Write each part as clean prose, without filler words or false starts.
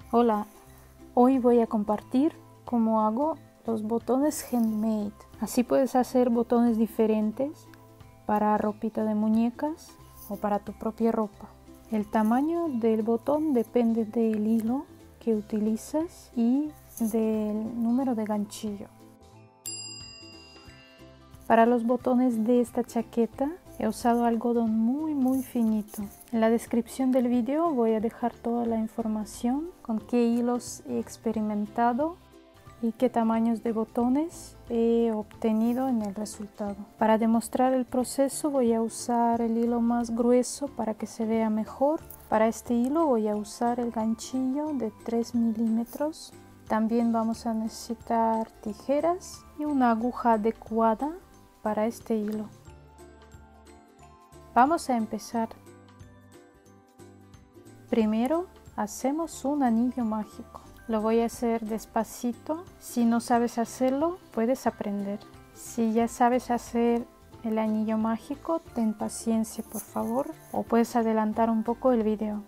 Hola, hoy voy a compartir cómo hago los botones handmade. Así puedes hacer botones diferentes para ropita de muñecas o para tu propia ropa. El tamaño del botón depende del hilo que utilizas y del número de ganchillo. Para los botones de esta chaqueta he usado algodón muy finito. En la descripción del vídeo voy a dejar toda la información con qué hilos he experimentado y qué tamaños de botones he obtenido en el resultado. Para demostrar el proceso voy a usar el hilo más grueso para que se vea mejor. Para este hilo voy a usar el ganchillo de 3 milímetros. También vamos a necesitar tijeras y una aguja adecuada para este hilo. Vamos a empezar. Primero hacemos un anillo mágico. Lo voy a hacer despacito. Si no sabes hacerlo, puedes aprender. Si ya sabes hacer el anillo mágico, ten paciencia por favor, o puedes adelantar un poco el video.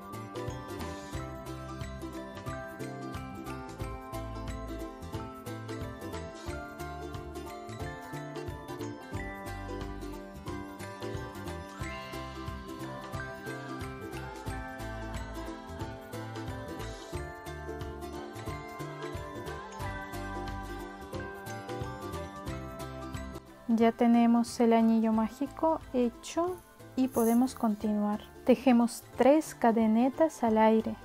Ya tenemos el anillo mágico hecho y podemos continuar. Tejemos 3 cadenetas al aire.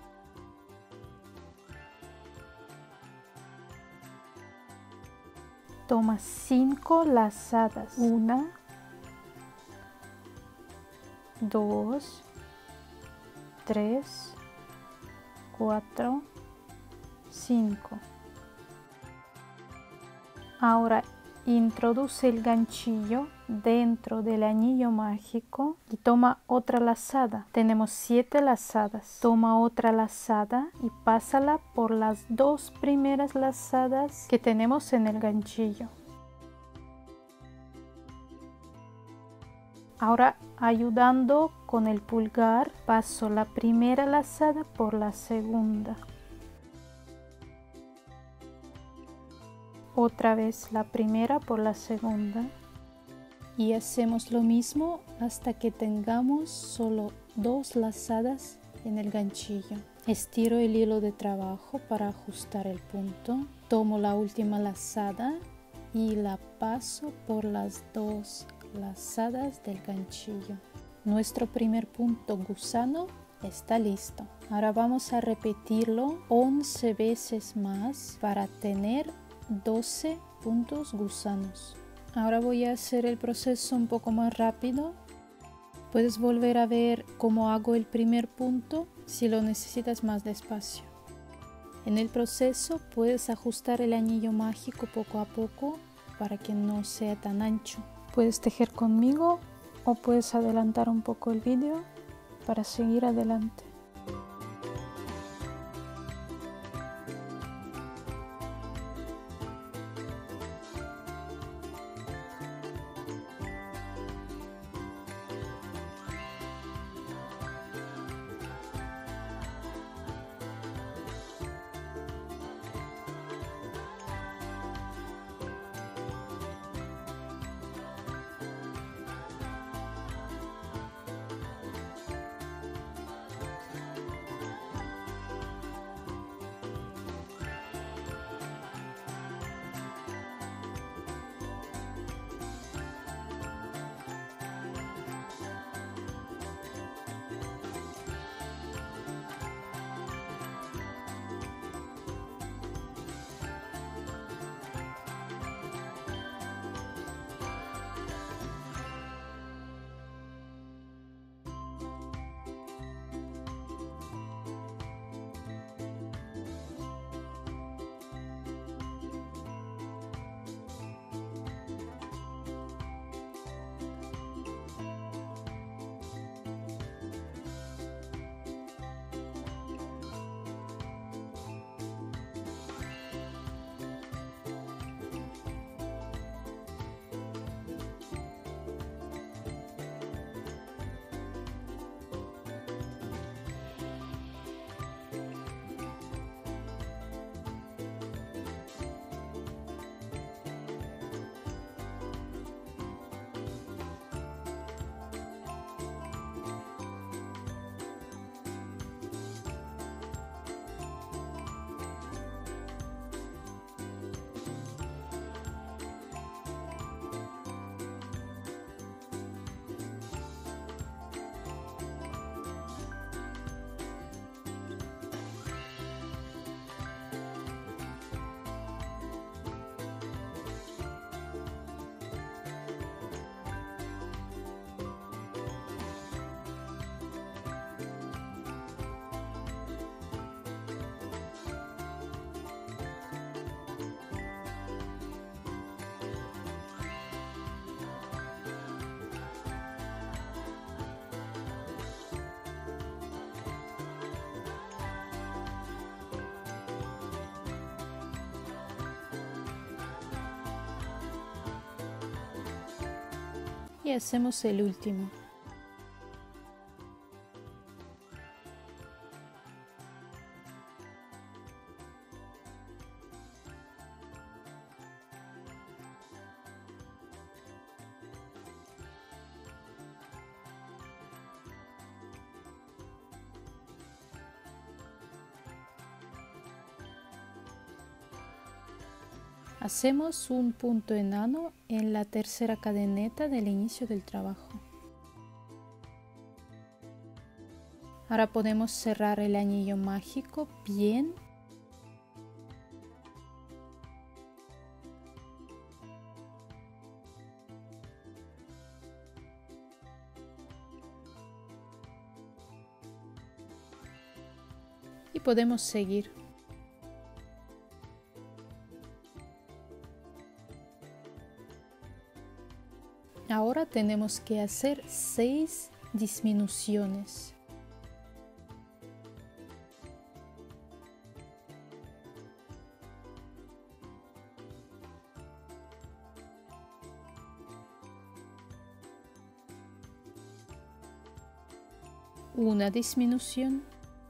Toma 5 lazadas. 1, 2, 3, 4, 5. Ahora introduce el ganchillo dentro del anillo mágico y toma otra lazada. Tenemos 7 lazadas. Toma otra lazada y pásala por las 2 primeras lazadas que tenemos en el ganchillo. Ahora, ayudando con el pulgar, paso la primera lazada por la segunda. Otra vez la primera por la segunda y hacemos lo mismo hasta que tengamos solo 2 lazadas en el ganchillo. Estiro el hilo de trabajo para ajustar el punto. Tomo la última lazada y la paso por las 2 lazadas del ganchillo. Nuestro primer punto gusano está listo. Ahora vamos a repetirlo 11 veces más para tener 12 puntos gusanos. Ahora voy a hacer el proceso un poco más rápido. Puedes volver a ver cómo hago el primer punto si lo necesitas más despacio. En el proceso puedes ajustar el anillo mágico poco a poco para que no sea tan ancho. Puedes tejer conmigo o puedes adelantar un poco el vídeo para seguir adelante. Y hacemos el último. Hacemos un punto enano en la tercera cadeneta del inicio del trabajo. Ahora podemos cerrar el anillo mágico bien. Y podemos seguir. Ahora tenemos que hacer 6 disminuciones. Una disminución.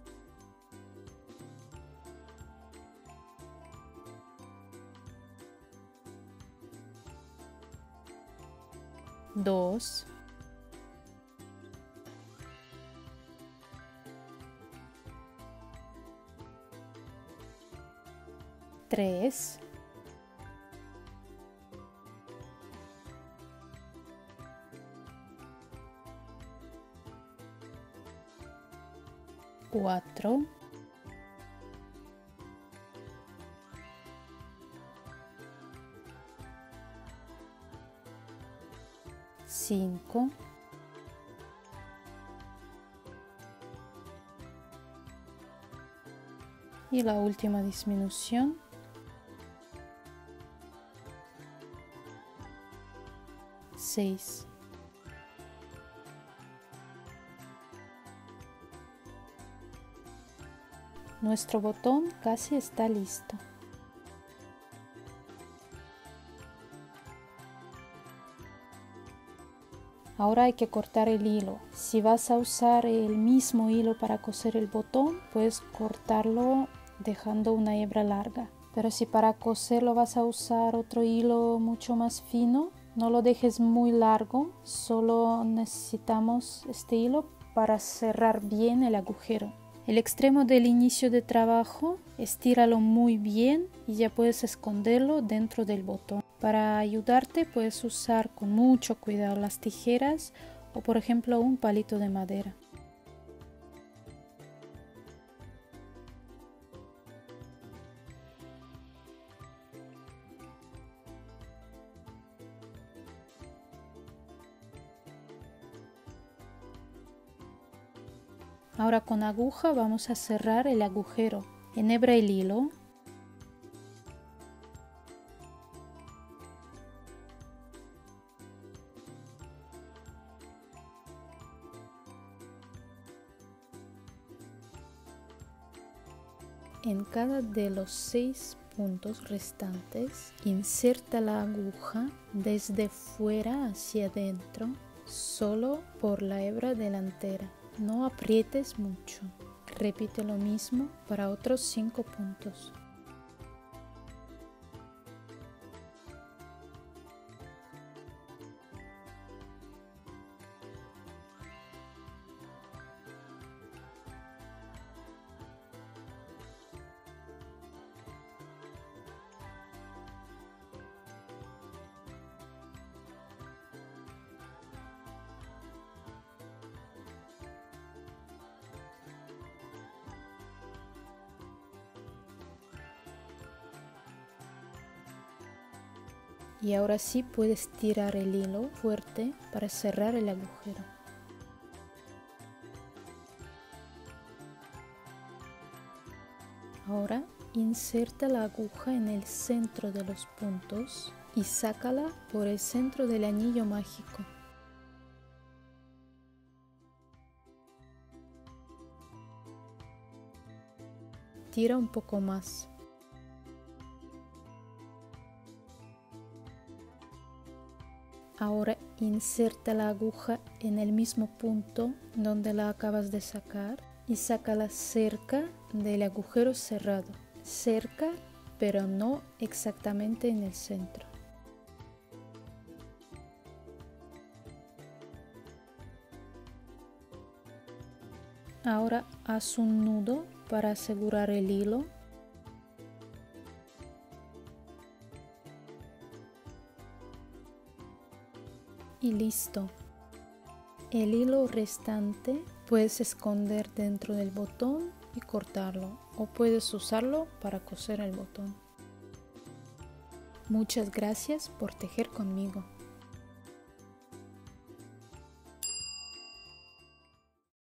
Dos. Tres. Cuatro. Cinco. Y la última disminución. 6. Nuestro botón casi está listo. Ahora hay que cortar el hilo. Si vas a usar el mismo hilo para coser el botón, puedes cortarlo dejando una hebra larga. Pero si para coserlo vas a usar otro hilo mucho más fino, no lo dejes muy largo, solo necesitamos este hilo para cerrar bien el agujero. El extremo del inicio de trabajo, estíralo muy bien y ya puedes esconderlo dentro del botón. Para ayudarte puedes usar con mucho cuidado las tijeras o por ejemplo un palito de madera. Ahora con aguja vamos a cerrar el agujero. Enhebra el hilo. En cada de los 6 puntos restantes, inserta la aguja desde fuera hacia adentro, solo por la hebra delantera. No aprietes mucho. Repite lo mismo para otros 5 puntos. Y ahora sí puedes tirar el hilo fuerte para cerrar el agujero. Ahora inserta la aguja en el centro de los puntos y sácala por el centro del anillo mágico. Tira un poco más. Ahora Inserta la aguja en el mismo punto donde la acabas de sacar y sácala cerca del agujero cerrado. Cerca, pero no exactamente en el centro. Ahora haz un nudo para asegurar el hilo. Y listo. El hilo restante puedes esconder dentro del botón y cortarlo, o puedes usarlo para coser el botón. Muchas gracias por tejer conmigo.